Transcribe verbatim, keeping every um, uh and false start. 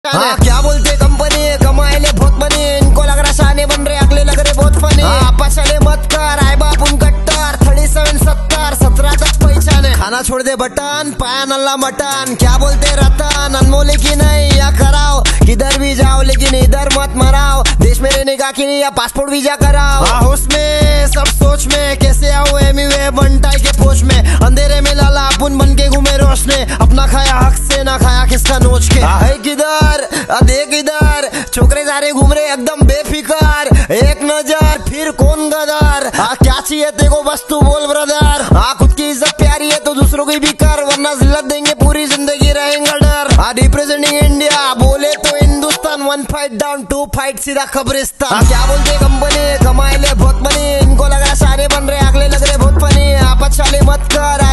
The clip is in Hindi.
हाँ, क्या बोलते कंपनी कमाए ले बहुत बनी, इनको लग रहा शाने बन रहे, अगले लग रहे बहुत फनी। आपा चले मत कर आए बाप उन कट्टर, थर्टी सेवन सत्तर सत्रह तक पहचाने, खाना छोड़ दे बटन पाया नल्ला मटन। क्या बोलते रतन अनमोले की नहीं या कराओ, किधर भी जाओ लेकिन इधर मत मराओ, देश में रहने का की नहीं या पासपोर्ट वीजा कराओ। होश में सब सोच में कैसे आओ एमीवे बंटाई के पोच में, अंधेरे में लाला अपुन बन के घूमे रोशने, अपना खाया हक से ना खाया किसका नोच के। है किधर देख इधर छोकरे सारे घूम रहे एकदम बेफिकर, एक नजर फिर कौन गदर। हाँ क्या चाहिए तेको बस तू बोल ब्रदर, हाँ खुद की इज्जत प्यारी है तो दूसरों की भी कर, वरना जिल्लत देंगे पूरी जिंदगी रहेंगे डर। हाँ रिप्रेजेंटिंग इंडिया बोले तो Hindustan, one fight down to fight सीधा कब्रिस्तान। हाँ, क्या बोलते कंपनी कमाए ले बहुत बनी, इनको लग रहा सारे बन रहे, अगले लग रहे बहुत फनी। आप अच्छा ले मत कर